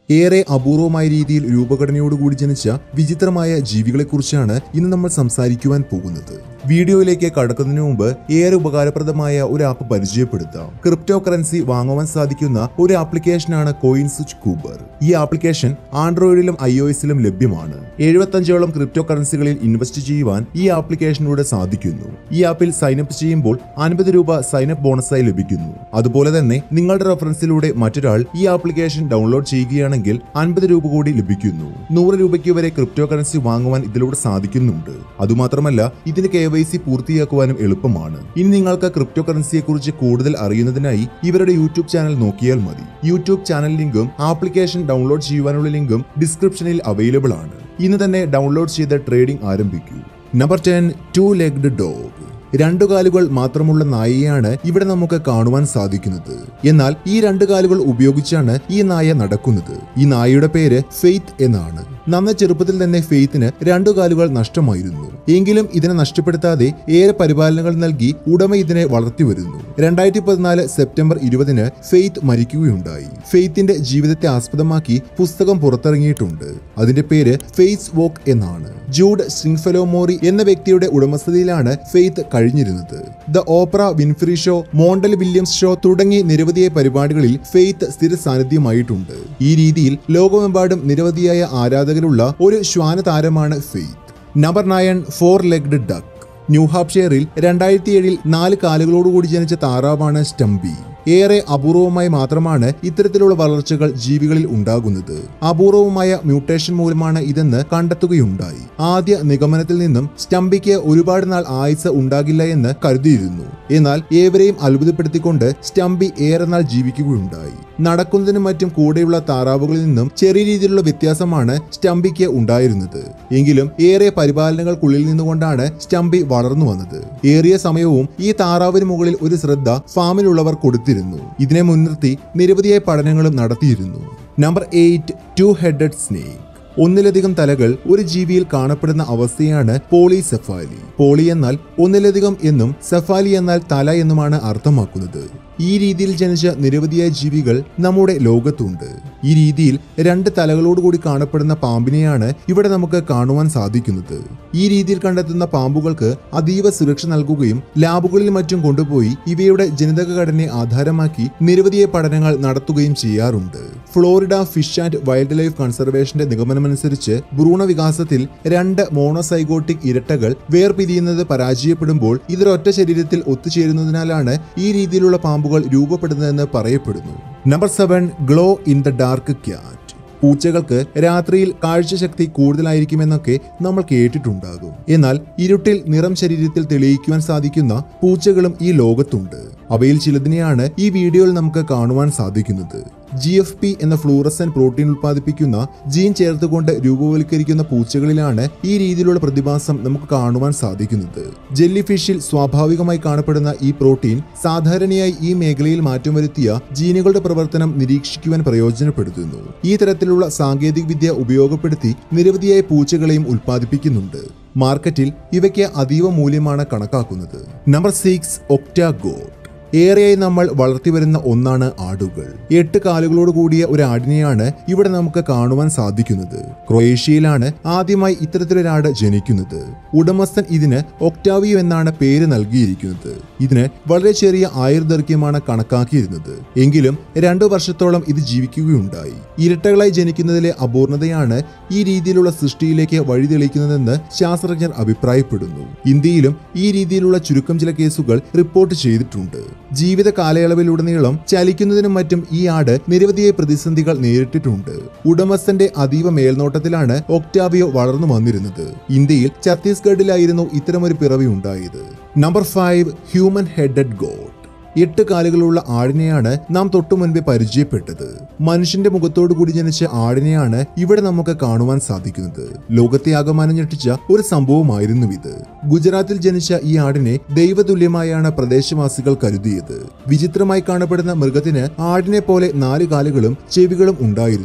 ഏറെ അപൂർവമായ രീതിയിൽ രൂപഘടനയോടുകൂടി ജനിച്ച വിചിത്രമായ ജീവികളെക്കുറിച്ചാണ് ഇന്ന് നമ്മൾ സംസാരിക്കുവാൻ പോകുന്നത്. വീഡിയോയിലേക്ക് കടക്കുന്നതിന് മുമ്പ് ഏറെ ഉപകാരപ്രദമായ ഒരു ആപ്പ് പരിചയപ്പെടുത്താം. ക്രിപ്റ്റോ കറൻസി വാങ്ങുവാൻ സാധിക്കുന്ന ഒരു ആപ്ലിക്കേഷനാണ് കോയിൻസ്വിച്ച് കൂബർ. ഈ ആപ്ലിക്കേഷൻ ആൻഡ്രോയിഡിലും iOSലും ലഭ്യമാണ്. 75ഓളം ക്രിപ്റ്റോ കറൻസികളിൽ ഇൻവെസ്റ്റ് ചെയ്യുവാൻ ഈ ആപ്ലിക്കേഷനിലൂടെ സാധിക്കുന്നു. ഈ ആപ്പിൽ സൈനപ്പ് ചെയ്യുമ്പോൾ 50 രൂപ സൈനപ്പ് ബോണസായി ലഭിക്കുന്നു. അതുപോലെ തന്നെ നിങ്ങളുടെ റെഫറൻസിലൂടെ മറ്റൊരാൾ ഈ ആപ്ലിക്കേഷൻ ഡൗൺലോഡ് ചെയ്യുകയാണെങ്കിൽ 50 രൂപ കൂടി ലഭിക്കുന്നു. 100 രൂപയ്ക്ക് വരെ ക്രിപ്റ്റോ കറൻസി വാങ്ങുവാൻ ഇതിലൂടെ സാധിക്കുന്നുണ്ട്. അതുമാത്രമല്ല ഇതിന് KYC പൂർത്തിയാക്കുവാനും എളുപ്പമാണ്. ഇനി നിങ്ങൾക്ക് ക്രിപ്റ്റോ കറൻസിയെ കുറിച്ച് കൂടുതൽ അറിയുന്നതിനായി ഇവരുടെ യൂട്യൂബ് ചാനൽ നോക്കിയാൽ മതി. യൂട്യൂബ് ചാനൽ ലിങ്കും ആപ്ലിക്കേഷൻ ഡൗൺലോഡ് ചെയ്യുവാനുള്ള ലിങ്കും ഡിസ്ക്രിപ്ഷനിൽ അവൈലബിൾ ആണ്. ഇന്ന് തന്നെ ഡൗൺലോഡ് ചെയ്ത് ട്രേഡിംഗ് ആരംഭിക്കൂ. Number 10 2-legged dog. 2 കാലുകൾ മാത്രമുള്ള നായയാണ് ഇവിടെ നമുക്ക് കാണുവാൻ സാധിക്കുന്നത്. എന്നാൽ ഈ 2 കാലുകൾ ഉപയോഗിച്ചാണ് ഈ നായ നടക്കുന്നത്. ഈ നായയുടെ പേര് ഫെയ്ത്ത് എന്നാണ്. നന്ന ചെറുപ്പത്തിൽ തന്നെ ഫെയ്ത്തിന് 2 കാലുകൾ നഷ്ടമായിരുന്നു. എങ്കിലും ഇതിനെ നഷ്ടപ്പെടുത്താതെ ഏറെ പരിപാലനങ്ങൾ നൽകി ഉടമ ഇതിനെ വളർത്തി വരുന്നു. 2014 സെപ്റ്റംബർ 20-ന് ഫെയ്ത്ത് മരിക്കുകയുണ്ടായി. ഫെയ്ത്തിന്റെ ജീവിതത്തെ ആസ്പദമാക്കി പുസ്തകം പുറത്തിറങ്ങിയിട്ടുണ്ട്. അതിന്റെ പേര് ഫെയ്സ് വോക്ക് എന്നാണ്. ജൂഡ് സ്ട്രിംഗ്ഫെലോമോറി എന്ന വ്യക്തിയുടെ ഉടമസ്ഥതയിലാണ് ഫെയ്ത്ത് കഴിഞ്ഞിരുന്നത്. The Oprah Winfrey show, Montel Williams show തുടങ്ങി നിരവധിയായ പരിപാടികളിൽ ഫെയ്ത്ത് സ്ഥിര സാന്നിധ്യമായിട്ടുണ്ട്. ഈ രീതിയിൽ ലോകമെമ്പാടും നിരവധിയായ ആരാധകരുള്ള ഒരു ശ്വാന താരമാണ് ഫെയ്ത്ത്. Number 9 4-legged duck. ന്യൂഹാംപ്ഷയറിൽ 2007-ൽ 4 കാലുകളോടുകൂടി ജനിച്ച താറാവാണ് സ്റ്റംപി. ഏറെ അപൂർവമായി മാത്രമാണ് ഇത്തരത്തിലുള്ള വളർച്ചകൾ ജീവികളിൽ ഉണ്ടാകുന്നത്. അപൂർവമായ മ്യൂട്ടേഷൻ മൂലമാണ് ഇതെന്ന് കണ്ടെത്തുകയുണ്ടായി. ആദ്യ നിഗമനത്തിൽ നിന്നും സ്റ്റംപിക്ക് ഒരുപാട് നാൾ ആയുസ് ഉണ്ടാകില്ല എന്ന് കരുതിയിരുന്നു. എന്നാൽ ഏവരെയും അത്ഭുതപ്പെടുത്തിക്കൊണ്ട് സ്റ്റംപി ഏറെ നാൾ ജീവിക്കുകയുണ്ടായി. നടക്കുന്നതിനും മറ്റും കൂടെയുള്ള താറാവുകളിൽ നിന്നും ചെറിയ രീതിയിലുള്ള വ്യത്യാസമാണ് സ്റ്റംപിക്ക് ഉണ്ടായിരുന്നത്. എങ്കിലും ഏറെ പരിപാലനകൾക്കുള്ളിൽ നിന്നുകൊണ്ടാണ് സ്റ്റംപി വളർന്നു വന്നത്. ഏറിയ സമയവും ഈ താറാവിന് മുകളിൽ ഒരു ശ്രദ്ധ ഫാമിലുള്ളവർ കൊടുത്തിരുന്നു. ഇതിനെ മുൻനിർത്തി നിരവധിയായ പഠനങ്ങളും നടത്തിയിരുന്നു. Number 8 2-headed snake. ഒന്നിലധികം തലകൾ ഒരു ജീവിയിൽ കാണപ്പെടുന്ന അവസ്ഥയാണ് പോളിസെഫാലി. പോളി എന്നാൽ ഒന്നിലധികം എന്നും സെഫാലി എന്നാൽ തല എന്നുമാണ് അർത്ഥമാക്കുന്നത്. ഈ രീതിയിൽ ജനിച്ച നിരവധിയായ ജീവികൾ നമ്മുടെ ലോകത്തുണ്ട്. ഈ രീതിയിൽ 2 തലകളോടുകൂടി കാണപ്പെടുന്ന പാമ്പിനെയാണ് ഇവിടെ നമുക്ക് കാണുവാൻ സാധിക്കുന്നത്. ഈ രീതിയിൽ കണ്ടെത്തുന്ന പാമ്പുകൾക്ക് അതീവ സുരക്ഷ നൽകുകയും ലാബുകളിൽ മറ്റും കൊണ്ടുപോയി ഇവയുടെ ജനിതക ഘടനയെ ആധാരമാക്കി നിരവധിയായ പഠനങ്ങൾ നടത്തുകയും ചെയ്യാറുണ്ട്. Florida fish and wildlife കൺസർവേഷന്റെ നിഗമനമനുസരിച്ച് ഭ്രൂണവികാസത്തിൽ 2 മോണോസൈഗോട്ടിക് ഇരട്ടകൾ വേർപിരിയുന്നത് പരാജയപ്പെടുമ്പോൾ ഇതൊരൊറ്റ ശരീരത്തിൽ ഒത്തുചേരുന്നതിനാലാണ് ഈ രീതിയിലുള്ള പാമ്പുകൾ രൂപപ്പെടുന്നതെന്ന് പറയപ്പെടുന്നു. Number 7 glow in the dark cat. പൂച്ചകൾക്ക് രാത്രിയിൽ കാഴ്ചശക്തി കൂടുതലായിരിക്കുമെന്നൊക്കെ നമ്മൾ കേട്ടിട്ടുണ്ടാകും. എന്നാൽ ഇരുട്ടിൽ നിറം ശരീരത്തിൽ തെളിയിക്കുവാൻ സാധിക്കുന്ന പൂച്ചകളും ഈ ലോകത്തുണ്ട്. അവയിൽ ചിലതിനെയാണ് ഈ വീഡിയോയിൽ നമുക്ക് കാണുവാൻ സാധിക്കുന്നത്. GFP എന്ന ഫ്ലൂറസെന്റ് പ്രോട്ടീൻ ഉൽപ്പാദിപ്പിക്കുന്ന ജീൻ ചേർത്തുകൊണ്ട് രൂപവൽക്കരിക്കുന്ന പൂച്ചകളിലാണ് ഈ രീതിയിലുള്ള പ്രതിഭാസം നമുക്ക് കാണുവാൻ സാധിക്കുന്നത്. ജെല്ലി ഫിഷിൽ സ്വാഭാവികമായി കാണപ്പെടുന്ന ഈ പ്രോട്ടീൻ സാധാരണയായി ഈ മേഖലയിൽ മാറ്റം വരുത്തിയ ജീനുകളുടെ പ്രവർത്തനം നിരീക്ഷിക്കുവാൻ പ്രയോജനപ്പെടുത്തുന്നു. ഈ തരത്തിലുള്ള സാങ്കേതിക വിദ്യ ഉപയോഗപ്പെടുത്തി നിരവധിയായ പൂച്ചകളെയും ഉൽപ്പാദിപ്പിക്കുന്നുണ്ട്. മാർക്കറ്റിൽ ഇവയ്ക്ക് അതീവ മൂല്യമാണ് കണക്കാക്കുന്നത്. നമ്പർ 6 ഒക്ടാഗോട്ട്. ഏറെയായി നമ്മൾ വളർത്തിവരുന്ന ഒന്നാണ് ആടുകൾ. 8 കാലുകളോട് കൂടിയ ഒരു ആടിനെയാണ് ഇവിടെ നമുക്ക് കാണുവാൻ സാധിക്കുന്നത്. ക്രൊയേഷ്യയിലാണ് ആദ്യമായി ഇത്തരത്തിലൊരാട് ജനിക്കുന്നത്. ഉടമസ്ഥൻ ഇതിന് ഒക്ടാവിയോ എന്നാണ് പേര് നൽകിയിരിക്കുന്നത്. ഇതിന് വളരെ ചെറിയ ആയുർദൈർഘ്യമാണ് കണക്കാക്കിയിരുന്നത്. എങ്കിലും 2 വർഷത്തോളം ഇത് ജീവിക്കുകയുണ്ടായി. ഇരട്ടകളായി ജനിക്കുന്നതിലെ അപൂർണതയാണ് ഈ രീതിയിലുള്ള സൃഷ്ടിയിലേക്ക് വഴിതെളിക്കുന്നതെന്ന് ശാസ്ത്രജ്ഞർ അഭിപ്രായപ്പെടുന്നു. ഇന്ത്യയിലും ഈ രീതിയിലുള്ള ചുരുക്കം ചില കേസുകൾ റിപ്പോർട്ട് ചെയ്തിട്ടുണ്ട്. ജീവിത കാലയളവിലുടനീളം ചലിക്കുന്നതിനും മറ്റും ഈ ആട് നിരവധിയായ പ്രതിസന്ധികൾ നേരിട്ടിട്ടുണ്ട്. ഉടമസ്ഥന്റെ അതീവ മേൽനോട്ടത്തിലാണ് ഒക്ടാവിയോ വളർന്നു വന്നിരുന്നത്. ഇന്ത്യയിൽ ഛത്തീസ്ഗഡിലായിരുന്നു ഇത്തരമൊരു പിറവി ഉണ്ടായത്. Number 5 human headed goat. 8 കാലുകളുള്ള ആടിനെയാണ് നാം തൊട്ടു മുൻപേ പരിചയപ്പെട്ടത്. മനുഷ്യന്റെ മുഖത്തോടു കൂടി ജനിച്ച ആടിനെയാണ് ഇവിടെ നമുക്ക് കാണുവാൻ സാധിക്കുന്നത്. ലോകത്തെ ആകമാനം ഞെട്ടിച്ച ഒരു സംഭവമായിരുന്നു ഇത്. ഗുജറാത്തിൽ ജനിച്ച ഈ ആടിനെ ദൈവതുല്യമായാണ് പ്രദേശവാസികൾ കരുതിയത്. വിചിത്രമായി കാണപ്പെടുന്ന മൃഗത്തിന് ആടിനെ പോലെ 4 കാലുകളും ചെവികളും ഉണ്ടായിരുന്നു.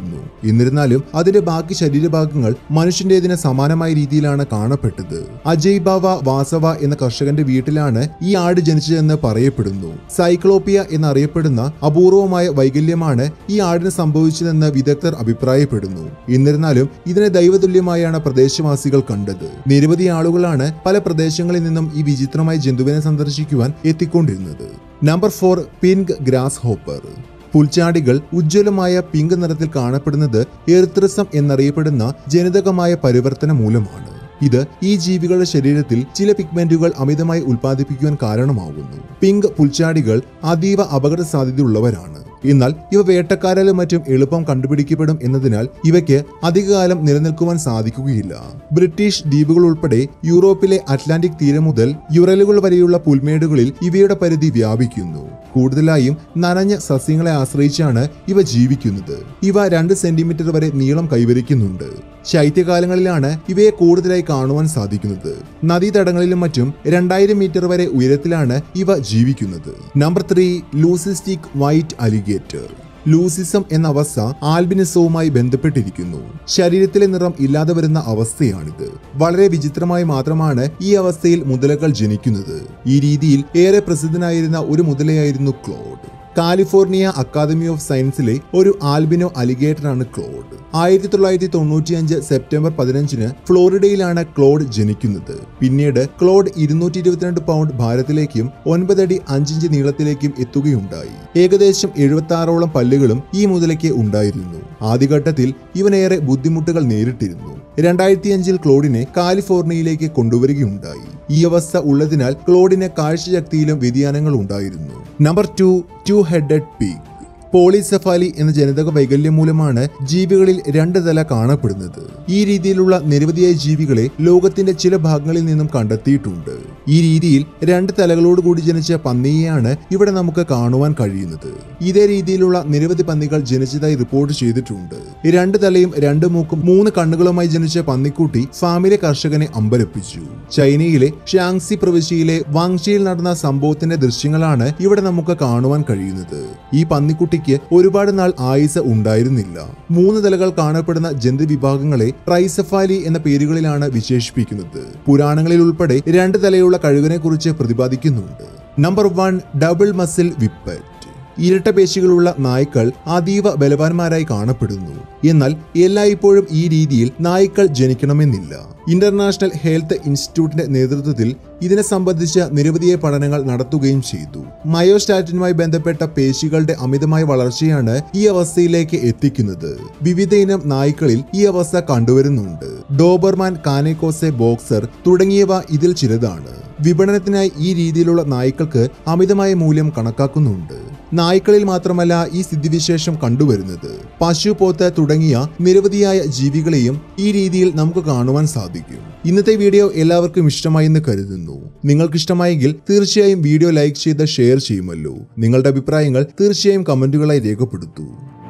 എന്നിരുന്നാലും അതിന്റെ ബാക്കി ശരീരഭാഗങ്ങൾ മനുഷ്യന്റേതിന് സമാനമായ രീതിയിലാണ് കാണപ്പെട്ടത്. അജയ് ബാവ വാസവ എന്ന കർഷകന്റെ വീട്ടിലാണ് ഈ ആട് ജനിച്ചതെന്ന് പറയപ്പെടുന്നു. സൈക്ലോപ്പിയ എന്നറിയപ്പെടുന്ന അപൂർവമായ വൈകല്യമാണ് ഈ ആടിന് സംഭവിച്ചതെന്ന് വിദഗ്ധർ അഭിപ്രായപ്പെടുന്നു. എന്നിരുന്നാലും ഇതിനെ ദൈവതുല്യമായാണ് പ്രദേശവാസികൾ കണ്ടത്. നിരവധി ആളുകളാണ് പല പ്രദേശങ്ങളിൽ നിന്നും ഈ വിചിത്രമായ ജന്തുവിനെ സന്ദർശിക്കുവാൻ എത്തിക്കൊണ്ടിരുന്നത്. Number 4, pink grasshopper. പുൽച്ചാടികൾ ഉജ്ജ്വലമായ പിങ്ക് നിറത്തിൽ കാണപ്പെടുന്നത് എറിത്രിസം എന്നറിയപ്പെടുന്ന ജനിതകമായ പരിവർത്തനം മൂലമാണ്. ഇത് ഈ ജീവികളുടെ ശരീരത്തിൽ ചില പിഗ്മെന്റുകൾ അമിതമായി ഉൽപ്പാദിപ്പിക്കുവാൻ കാരണമാകുന്നു. പിങ്ക് പുൽച്ചാടികൾ അതീവ അപകട സാധ്യതയുള്ളവരാണ്. എന്നാൽ ഇവ വേട്ടക്കാരാലും മറ്റും എളുപ്പം കണ്ടുപിടിക്കപ്പെടും എന്നതിനാൽ ഇവയ്ക്ക് അധികകാലം നിലനിൽക്കുവാൻ സാധിക്കുകയില്ല. ബ്രിട്ടീഷ് ദ്വീപുകൾ ഉൾപ്പെടെ യൂറോപ്പിലെ അറ്റ്ലാന്റിക് തീരം മുതൽ യുറലുകൾ വരെയുള്ള പുൽമേടുകളിൽ ഇവയുടെ പരിധി വ്യാപിക്കുന്നു. കൂടുതലായും നനഞ്ഞ സസ്യങ്ങളെ ആശ്രയിച്ചാണ് ഇവ ജീവിക്കുന്നത്. ഇവ 2 സെന്റിമീറ്റർ വരെ നീളം കൈവരിക്കുന്നുണ്ട്. ശൈത്യകാലങ്ങളിലാണ് ഇവയെ കൂടുതലായി കാണുവാൻ സാധിക്കുന്നത്. നദീതടങ്ങളിലും മറ്റും 2000 മീറ്റർ വരെ ഉയരത്തിലാണ് ഇവ ജീവിക്കുന്നത്. Number 3, leucistic white alligator. Leucism എന്ന അവസ്ഥ ആൽബിനിസവുമായി ബന്ധപ്പെട്ടിരിക്കുന്നു. ശരീരത്തിലെ നിറം ഇല്ലാതെ വരുന്ന അവസ്ഥയാണിത്. വളരെ വിചിത്രമായി മാത്രമാണ് ഈ അവസ്ഥയിൽ മുതലകൾ ജനിക്കുന്നത്. ഈ രീതിയിൽ ഏറെ പ്രസിദ്ധനായിരുന്ന ഒരു മുതലയായിരുന്നു ക്ലോഡ്. കാലിഫോർണിയ അക്കാദമി ഓഫ് സയൻസിലെ ഒരു ആൽബിനോ അലിഗേറ്ററാണ് ക്ലോഡ്. 1995 സെപ്റ്റംബർ 15 ഫ്ലോറിഡയിലാണ് ക്ലോഡ് ജനിക്കുന്നത്. പിന്നീട് ക്ലോഡ് 222 പൗണ്ട് ഭാരത്തിലേക്കും 9 അടി 5 ഇഞ്ച് നീളത്തിലേക്കും എത്തുകയുണ്ടായി. ഏകദേശം 76ഓളം പല്ലുകളും ഈ മുതലയ്ക്ക് ഉണ്ടായിരുന്നു. ആദ്യഘട്ടത്തിൽ ഇവനേറെ ബുദ്ധിമുട്ടുകൾ നേരിട്ടിരുന്നു. 2005 ക്ലോഡിനെ കാലിഫോർണിയയിലേക്ക് കൊണ്ടുവരികയുണ്ടായി. ഈ അവസ്ഥ ഉള്ളതിനാൽ ക്ലോഡിന് കാഴ്ചശക്തിയിലും വ്യതിയാനങ്ങൾ ഉണ്ടായിരുന്നു. Number 2, two headed pig. Polycephaly എന്ന ജനിതക വൈകല്യം മൂലമാണ് ജീവികളിൽ 2 തല കാണപ്പെടുന്നത്. ഈ രീതിയിലുള്ള നിരവധിയായ ജീവികളെ ലോകത്തിന്റെ ചില ഭാഗങ്ങളിൽ നിന്നും കണ്ടെത്തിയിട്ടുണ്ട്. ഈ രീതിയിൽ 2 തലകളോടുകൂടി ജനിച്ച പന്നിയെയാണ് ഇവിടെ നമുക്ക് കാണുവാൻ കഴിയുന്നത്. ഇതേ രീതിയിലുള്ള നിരവധി പന്നികൾ ജനിച്ചതായി റിപ്പോർട്ട് ചെയ്തിട്ടുണ്ട്. 2 തലയും 2 മൂക്കും 3 കണ്ണുകളുമായി ജനിച്ച പന്നിക്കുട്ടി ഫാമിലെ കർഷകനെ അമ്പരപ്പിച്ചു. ചൈനയിലെ ഷാങ്സി പ്രവിശ്യയിലെ വാങ്ഷിയിൽ നടന്ന സംഭവത്തിന്റെ ദൃശ്യങ്ങളാണ് ഇവിടെ നമുക്ക് കാണുവാൻ കഴിയുന്നത്. ഈ പന്നിക്കുട്ടിക്ക് ഒരുപാട് നാൾ ആയുസ് ഉണ്ടായിരുന്നില്ല. 3 തലകൾ കാണപ്പെടുന്ന ജന്തു വിഭാഗങ്ങളെ ട്രൈസെഫാലി എന്ന പേരുകളിലാണ് വിശേഷിപ്പിക്കുന്നത്. പുരാണങ്ങളിൽ ഉൾപ്പെടെ 2 തലയുള്ള കഴുകനെ കുറിച്ച് പ്രതിപാദിക്കുന്നുണ്ട്. Number 1, double muscle whippet. ഇരട്ടപേശികളുള്ള നായ്ക്കൾ അതീവ ബലവാന്മാരായി കാണപ്പെടുന്നു. എന്നാൽ എല്ലായ്പ്പോഴും ഈ രീതിയിൽ നായ്ക്കൾ ജനിക്കണമെന്നില്ല. ഇന്റർനാഷണൽ ഹെൽത്ത് ഇൻസ്റ്റിറ്റ്യൂട്ടിന്റെ നേതൃത്വത്തിൽ ഇതിനെ സംബന്ധിച്ച നിരവധിയായ പഠനങ്ങൾ നടത്തുകയും ചെയ്തു. മയോസ്റ്റാറ്റിനുമായി ബന്ധപ്പെട്ട പേശികളുടെ അമിതമായ വളർച്ചയാണ് ഈ അവസ്ഥയിലേക്ക് എത്തിക്കുന്നത്. വിവിധ ഇനം നായ്ക്കളിൽ ഈ അവസ്ഥ കണ്ടുവരുന്നുണ്ട്. ഡോബർമാൻ, കാനേക്കോസെ, ബോക്സർ തുടങ്ങിയവ ഇതിൽ ചിലതാണ്. വിപണനത്തിനായി ഈ രീതിയിലുള്ള നായ്ക്കൾക്ക് അമിതമായ മൂല്യം കണക്കാക്കുന്നുണ്ട്. നായ്ക്കളിൽ മാത്രമല്ല ഈ സ്ഥിതിവിശേഷം കണ്ടുവരുന്നത്. പശു, പോത്ത് തുടങ്ങിയ നിരവധിയായ ജീവികളെയും ഈ രീതിയിൽ നമുക്ക് കാണുവാൻ സാധിക്കും. ഇന്നത്തെ വീഡിയോ എല്ലാവർക്കും ഇഷ്ടമായി എന്ന് കരുതുന്നു. നിങ്ങൾക്ക് ഇഷ്ടമായെങ്കിൽ തീർച്ചയായും വീഡിയോ ലൈക്ക് ചെയ്ത് ഷെയർ ചെയ്യുമല്ലോ. നിങ്ങളുടെ അഭിപ്രായങ്ങൾ തീർച്ചയായും കമന്റുകളായി രേഖപ്പെടുത്തൂ.